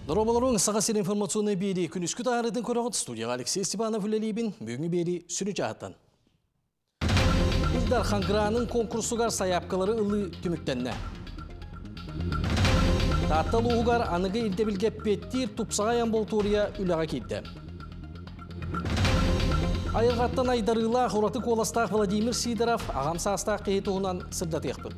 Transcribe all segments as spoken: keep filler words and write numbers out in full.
Дорабаларың сағасыр информационный бейді күніскі тағырытын көріғыт студияға Алексей Степанов үлелейбін бүгінгі бейді сүрі жағыттан. Илдар Ханграның конкурсугар саяпкалары ұлы түміктенне. Таттал ұғығар анығы илдебілге петтір тұпсаға ямболтурия үліға кейді. Айырғаттан айдарыла ғұраты қоластақ Владимир Сидоров ағам састақ қейті ұғынан сырдат еқпін.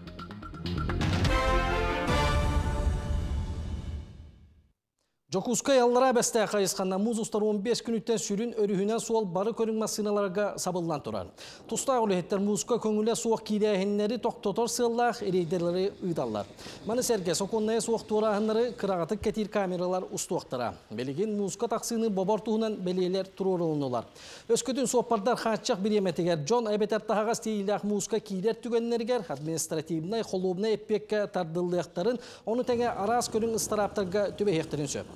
Жокускай аллара бәсті қайысқанна мұз ұстар он бес күніттен сүрін өріхінен суал бары көріңмас сыналарға сабылдан тұрар. Тұста ұлеттер мұзға көңілі суақ кейдәйінлері тоқтотор сыллақ ерейдерлері ұйдалар. Маны сәрге соқоннайы суақ турағынлары қырағатық кетір камералар ұстуақтыра. Белеген мұзға тақсыны бобар туғынан белелер тұрорылынылар. Өскөтін соқпардар қачақ бір еметігер Джон әбетер тағағас тейіліғ мұзға кейдер түгенлергер административнай қолуыбына еппекке тардылдықтарын оны тәңе арас көрің ыстараптарға төбе ехтерін сөп.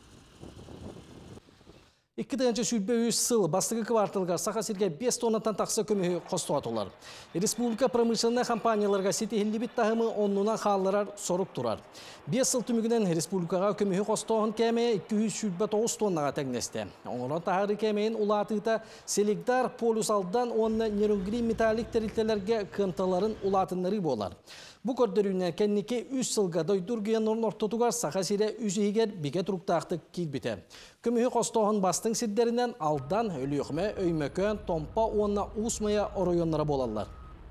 İki tane şübbe üç sıl bastığı kvartalga Sakasirge beş tonatan taksa kömühü kostu atılar. Respublika pramışlarına kampanyalarga seti elli bit tahımı onluğuna xallar sorup durar. beş sıl tümügünden Respublikaga kömühü kostuğun kemeye iki yüz şübbe dokuz tonnaga tegneste. Onların tahırı kemeyin ulatıda selikdar polusaldan onunla nerungri metalik teritelerge kıntaların ulatınları bolar. Bu kördürüne kendike üç sılga doydurguyan ortotugar Sakasirge üzeyiger bige turuktaxtık kilbite. Kömühü kostuğun bastın sidderinden aldan ölüyükme, öymökön, tompa onunla usmaya oroyonlara bolallar.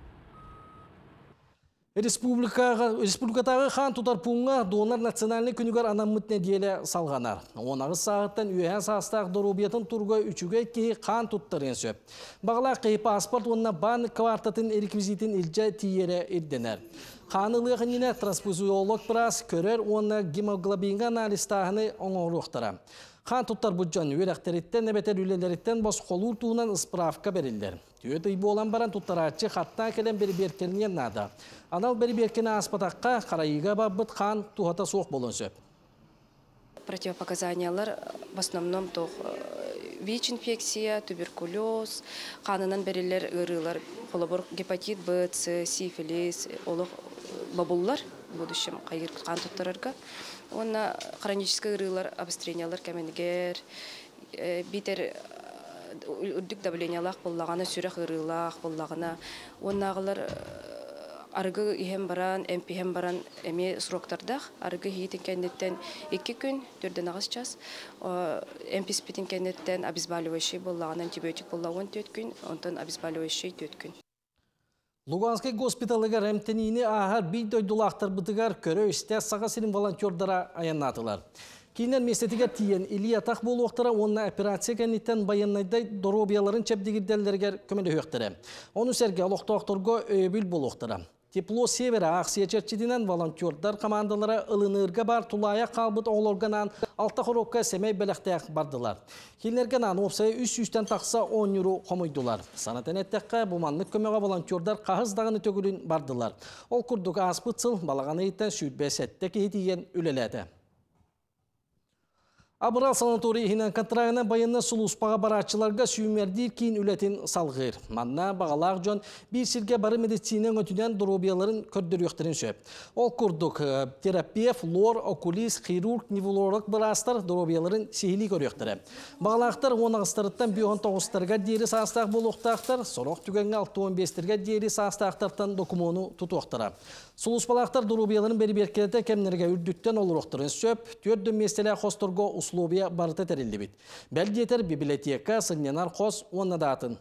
Respublikatağı xan tutar puğuna Donar Nasionalini Künügar anamıt nediyele salğanar. Onağız sağıttan üyehen sağыстaq dorubiyatın turga üçüge ki xan tuttarın söp. Bağla qeypa aspart onunla ban kvartatın erikvizitin ilce tiyere irdener. Xanılığın yine transfuziolog pras körer onunla hemoglobinga analistahını onuruqtara. Xan tuttar buccan üyerekteritten nebeter üyeleritten bos kolur tuğunan ısprafka verirler. Tüyet ıybu olan baran tuttaraçı hatta kelen beri berkerinen nada. Anal beri berkene aspatakka karayıga babbıt xan tuhata soğuk bolun söp. Противопоказаниялар в основном то ВИЧ-инфекция, туберкулез, қанынан берілер ырылар, полобор гепатит Б, С, сифилис, олық бабуллар в будущем қайыр қан тұттарырға. Онна хронический ырылар, обострениялар кәменігер, битер үрдік давлениялақ боллағана, сүрек ырылақ боллағана. Оннағылар арғы ихем баран, эмпихем баран эме сроктардақ. Арғы хейтін кәндеттен екі күн, төрден ағыз час. Эмписпитін кәндеттен обезболивающий боллағана, антибиотик боллағын төрт күн, онтан обезболивающий төрт күн. Luganskay gospitalıgar emtenini ahar bir doydulaqtar bıtıgar körü üstte Sakasir'in volontörlara ayannatılar. Kiyinler mesetiga tiyen ili ataq bolu oqtara onunla operasiya kennitten bayanayday dorobiyaların çepdigirdellerger kömede höqtara. Onu serge aloqta oqtorgo öbül bolu oqtara. Teplo Severa Aksiya Çerçidinen volontörler komandalara ılınırga bar tulaya qalbıt oğlorganan alta xorokka semey belaqtaq bardılar. Kiyinlerganan opsaya üç yüzden taqsa on euro komuydular. Sanaten ettekka bumanlık kömege volontörler qahızdağını tögülün bardılar. Ol kurduk aspıtsıl balağanı itten südbesettek hediyen üleledi. Abral sanatoriyinin kontrağına bayanına suluspağa baratçılarga süymerdir kiyin ületin salgır. Manna bağalaq jön bir sirge barı medisinen ötüden dorobiyaların kördür yöqtirin söp. Ol kurduk terapiya, flor, okulist, xirurg, nivololog barastar dorobiyaların sihili görüyöqtiri. Bağalaqtar on ağıstarıttan bir on toğustarga deri sağыстaq boluqtaqtar, soroq tügenge altı on beştirga deri sağыстaqtartan dokumonu tutuqtara. Suluspalaqtar dorobiyaların beri berkelete kemlerge ürdütten oluruqtirin söp, tördün mesele xostorgo uslubiya barıta terildi bit. Belgeter biblioteka sınyanar xos onna dağıtın.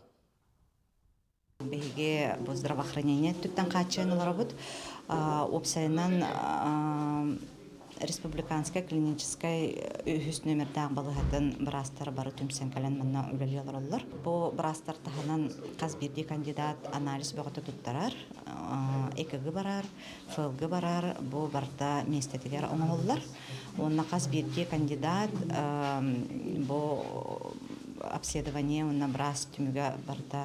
Беге bu здравоохранение түттен қачын оларабыд. Опсайынан республиканская клиническая үхіс нөмірдәң балығатын бірастар бары түмсен кәлін мұнна үлелі олар. Бұл бірастар тағынан қаз бірді кандидат анализ бұғыты тұттарар, экг барар, флг барар, бұл барда местетігер оңғылар. Онна қаз бірді кандидат бұл обследование онна біраз түмігі барда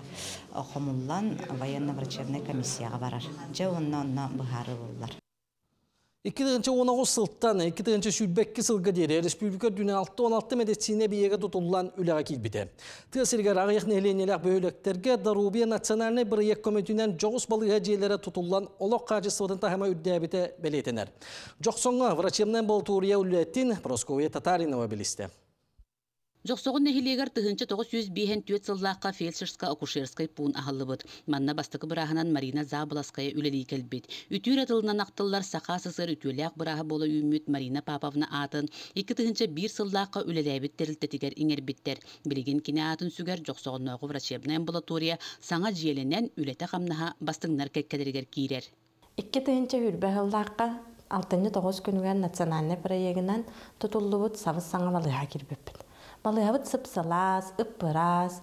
қомыллан военно-врачебный комиссияға барар. Жа онна онна бұғары олар. iki bin on dokuz sılttan iki bin on beş sılga deri Respublika dünya altı on altı medisine biyege tutulan ülağa kilbide. Tığsirgar ağıyık nehlenyeler bölükterge Darubiya Nasyonalne Biriyek Komitünen Joğuz balığı heciyelere tutulan olaq qacısıvadın tahama üddebite beletener. Joqsonga vraçemden Balturiya Ulletin Proskovya Tatarinova biliste. Жоқсоғын нәхилегер тұхынчы тоғыз жүз бейхен түйет сыллаққа фельдшерска акушерскай пуын ағылыбыд. Манна бастықы бірағынан Марина Забылаская үлелей келбет. Үтір атылынан ақтылар сақа сысыр үтіләқ бірағы болы үймет Марина Папавна атын. Екі тұхынчы бір сыллаққа үлеләбет терілтетігер еңербеттер. Білеген кене атын сүгер жоқсоғын оғы врачебна амбулатория саңа жиеленен үлеті қамнаға бастыңнар кәккәдергер кейрер. Iki тұхынчы үрбә сыллаққа алтынчы тоғыз күнігер национальный проегінен тұтылуыд савыз саңа балыға кірбеппін. Балыгабыт сыпсылас, ыппырас,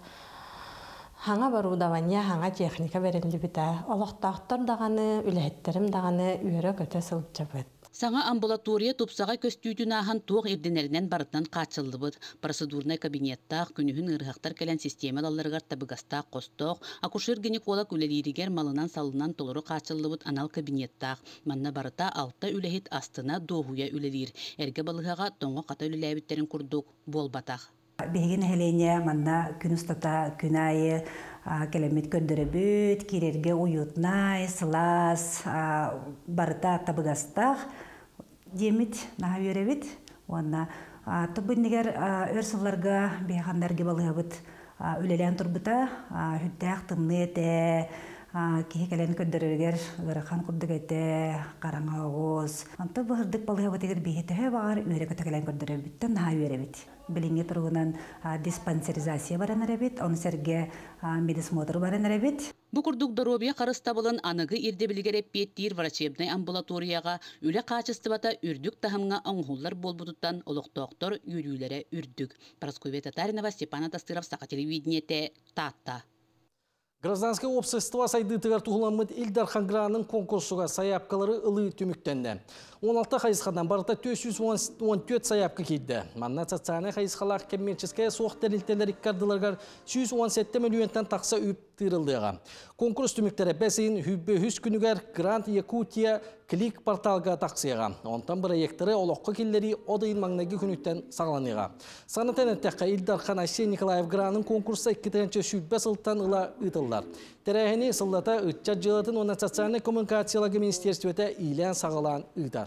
хаңа барудавания, хаңа техника беренді біті. Олықтақтар дағаны, үләеттерім дағаны үйірі көте сылып жабыд. Саңа амбулатория тупсаға көстүйдін ағын тоқ ерденерінен барытынан қачылыбыд. Процедурный кабинеттақ, күнігін ұрғақтар кәлен системалаларығар табығастақ қостоқ, акушер-гинеколог үлелерігер малынан салынан толыры қачылыбыд анал кабинеттақ. Манна барыта алта үләхет астына доғуя үлелер. Әрге балығаға тоңғы қата үлеләбеттерін күрдік бол батақ. Беген әлене манна күн ұстата күн айы келемет көндіребет, керерге уютнай, сылас, барыта табығастақ демет наға өребет. Онна табыннегер өрсілларға бейғандарге балығабыт үлелен тұрбыта, хүттәқ тымны әті, кекелен көндірергер ғырықан құбдық әті, қараңа оғыз. Анты бұғырдық балығабыт егер бейхетіғе бағар, өрі көтекелен көндіребеттен наға өребет. Біліңе тұрғынан диспансеризация баран әребет, оны сәрге медосмотр баран әребет. Бұқырдық Доробия қарыстабылын анығы ирдебілгереп беттер врачебнай амбулаторияға үлі қачыстыбата үрдік тахымға оңғылар болбудыттан олықтоқтор үйрілері үрдік. Парасковия Татаринова, Степана Тастыров, Сақа телевидениете, Тата. Гражданское общество сайдытығар тұғыламыд Илдар Ханграның конкурсуға саяпқалары ылы түміктенді. он алты қайысқадан барыта төрт жүз он төрт саяпқы кейді. Манна социальный қайысқалар коммерческая соқ дәрілтелер иккардыларға жүз он жеті миллионтан тақса үйіп тырылдыға. Конкурс түміктері бәсейін хүббе хүз күнігер Грант Якутия клик порталға тақсыға. Онтан проекттері олыққы келлері одайын маңнағы күніттен сағланыға. Санатен әттәққа Илдар Хан Айсен Николаев Гранның конкурса екі мың шүббе сылттан ұла ұтылдар. Тәрәхіне сыллата ұтчат жылатын оны социальный коммуникациялығы министерстветі илен сағалан ұтар.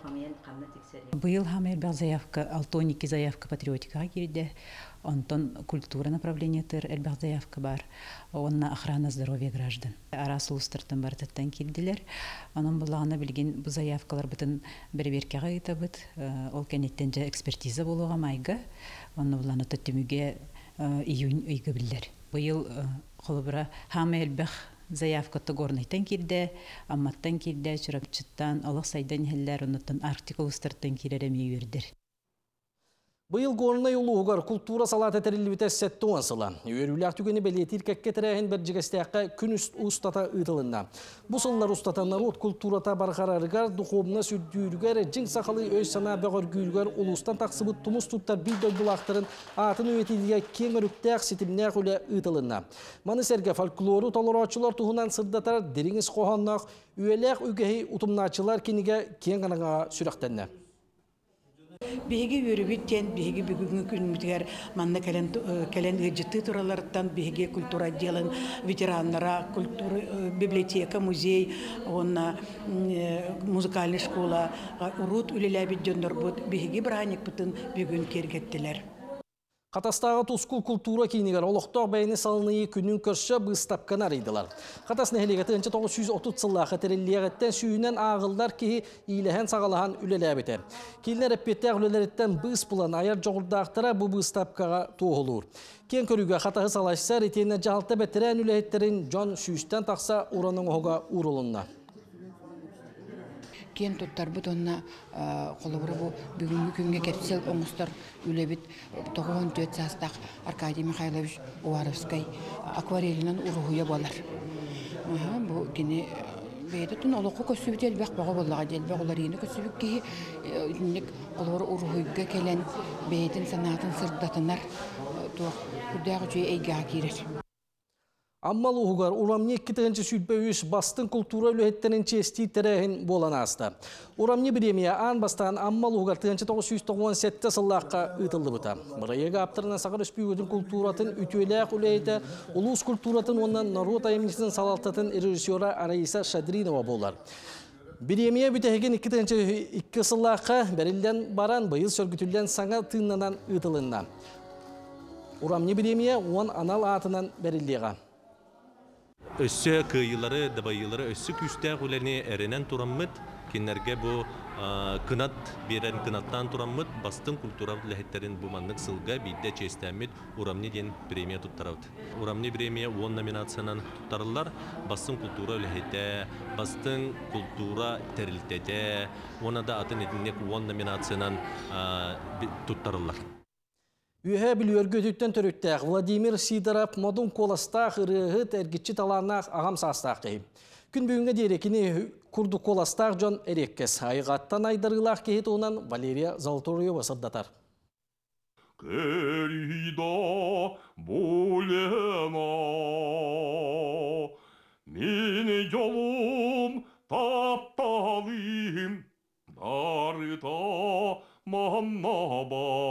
Был хамер был заявка, алтоники заявка патриотика кирде, онтон культура направления тер эльбах заявка бар, он на охрана здоровья граждан. Арас улустартан бар таттан кирделер, onun булағына білген бұл заявкалар бітін берберкеға үйті бұд, ол кәнеттен жа экспертиза болуға майға, оны бұлағына төттіміге июнь үйгі білдер. Бұл қолыбыра хамер эльбах заявкаты горнайтан кирде, амматтан кирде, чурапчыттан, олық сайдан хеллер, оннаттан артикулустарттан киререме үйірдір. Быйыл горнай улуғар культура салаты тәрілі сәтті оңсыла. Үйерілік түгені бәлетір кәкке тәрәхін бір жігістәққа күн ұстата ұтылында. Бұл сыллар ұстатанлар от культурата барқарарығар, дұқобына сүрдүйіргер, жың сақалы өз сана бәғыр гүйіргер, ұлыстан тақсыбыт тұмыс тұттар бір дөйбұлақтырын атын өйтіліге кен үріктәқ сетімнәқ үлі ұтылында. Маны сәрге фольклору толырачылар тұғынан сырдатар деріңіз қоғаннақ, үйеләқ үгәхи ұтымначылар кенеге кен ғаныңа сүріқтәнне. Биһиги үрүбүттен биһиги бүгүнгү күнүмүтгер манна келен келен жытты туралардан биһиги культура отделын ветераннара, культура библиотека, музей, онна музыкальная школа, урут үлеләбит дөндөр бут биһиги браник бутын бүгүн кергеттилер. Қатастағы тұскул культура кейінігер олықтық бәйіні салынығы күнін көрші бұстапқан арыйдылар. Қатас нәхелегеті тоғыз жүз отыз сыллағы тәреллиягеттен сүйінен ағылдар кейі иліген сағалаған үлеләбеті. Кейінлер әппетті ағылелереттен бұс бұлан аяр жоғырдақтыра бұл бұстапқаға тоғылыр. Кен көрігі қатағы салашса ретейіне жағалта бәттірән үләйеттерін жон сүйістен тақса ұраның оға ұрылынна. Кен тоттар бұд онына қолыбыры бұл бүгінгі күнге кәпсел оңыстар үлебет тоғын төт састақ Аркадий Михайлович Уаровскай акварелінен ұрғуя болар. Бұл кені бейді түн олықы көсібет әлбәқ баға болаға делбәқ олар ені көсібет кейі қолыбыры ұрғуйға келен бейдің санатын сырдатынар күрдәғі жүйе әйгіға керер. Аммал уғығар урамне кітігінші сүлбөйіш бастың культура үліхеттерін чести тәрәхін болан асты. Урамне біремия ан бастан аммал уғығар тоғыз жүз тоқсан жеті сыллаққа ұтылды бұта. Бұрайығы аптырына сағыр үспүйгідің культуратын үтөләқ үләйті, ұлыс культуратын оннан народ айымнесінің салалтатын режиссера Араиса Шадринова болар. Биремия бүтәген iki сыллаққа бәрілден баран бұйыл сөргітілден саңа тыңнанан ұтылынна. Урамне биремия он анал атынан бәрілдеға. Өссө кыйылары, дабайылары өссө күстәк үләне әренен тураммыт, кенерге бу кынат берен кынаттан тураммыт, бастың культура ләхеттерін буманлык сылга бидде честәмит урамне ден премия туттарауд. Урамне премия он номинациянан туттарылар, бастың культура ләхетте, бастың культура тәрілтеде, она да атын едінек он номинациянан туттарылар. Үйе білуергөтіттен түріттәқ Владимир Сидоров модун коластақ ұрығы әргітші таланақ ағам састақ кейіп. Күн бүгінгі дерекіні күрді коластақ жон әреккес. Айғаттан айдарғылақ кейт онан Валерия Золотурева сырдатар. Кәрида болена, мені жолым тапталым, дарыта манна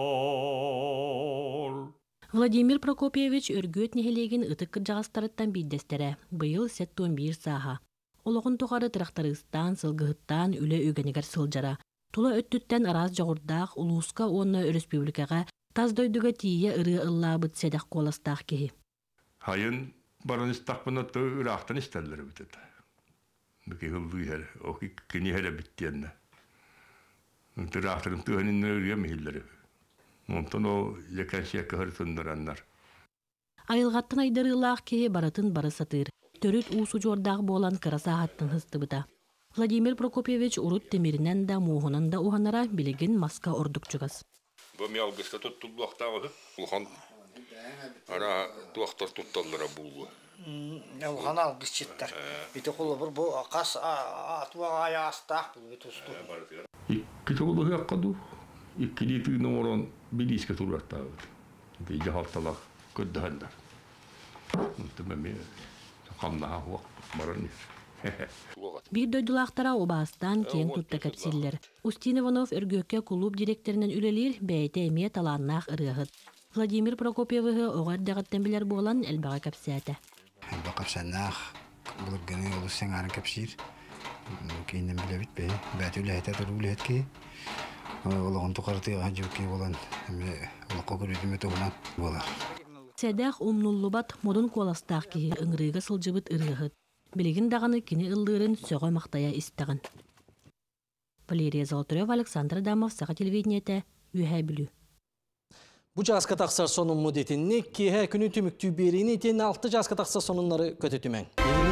бар. Владимир Прокопьевич өргөт нехелеген ытык жағастарыттан биддестере. Быйыл сеттон бир саха. Олоғын тоғары тракторыстан, сылгыттан үлі өгенегер сылжара. Тула өттүттен араз жоғырдақ улуска оны республикаға таздойдуға тие ыры ыллабыт седақ коластақ кеhi. Хайын бараныстақ бұнатты ұрақтан істерлері бітеді. Бүке ғылды ер, оғы кені әрі біттенді. Ұрақтырым тұғанын өрге мейлері. Онтан о лекен шекі ғыртындарандар. Айылғаттан айдарылақ кеhi баратын барысатыр. Төрүт уусу жордағы болан кыраса аттын хысты бұта. Владимир Прокопьевич урут темиринен да муғынан да уханара билеген маска ордукчугас. Бұл мелгісті тұттылуақтағы ұлған ара туақтар тұтталдыра бұлғы. Ұлған алғыс четтер. Біті құлы бір бұл қас атуаға аястақ бұл біті ұсту. Иккі тұғылығы аққаду. Иккі летігінің орын білеске тұраттағы. Бейді халталақ көддіғандар. Үntімәме қамнаға уақ баран ер. Bir döydülақтара обастан кен тұтта кәпсиллер. Устин Иванов өргөкке клуб директорынан үлелер бәйті әме таланнақ ырығыд. Владимир Прокопьевығы оғар дәғаттен білер болан әлбаға кәпсәті. Әлбаға кәпсәннақ бұлыргені олы сәңарын кәпсір. Кейінен біле бітпей. Бәйті үләйті әтір үләйті. Олығын тұқарты ғанжуке болан. Олыққа көрдіме тұғынан болар. Сәдәқ умнуллубат модын коластақ кейі ыңрыға сылжыбыт ырығыд. Білігін дағаны кені ылдырын сөға мақтая істіғын. Валерия Золотурева, Александр Адамов, Саға телевидениеті, үйә білу. Бұ жасқа тақсар сонын мұдетінні, кейі күні түміктүү беріне тен алты жасқа тақсар сонынлары көті түмен.